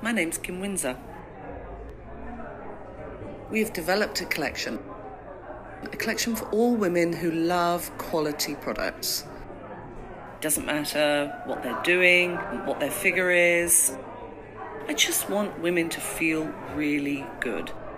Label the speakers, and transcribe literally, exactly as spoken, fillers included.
Speaker 1: My name's Kim Windsor. We have developed a collection, a collection for all women who love quality products. Doesn't matter what they're doing, what their figure is. I just want women to feel really good.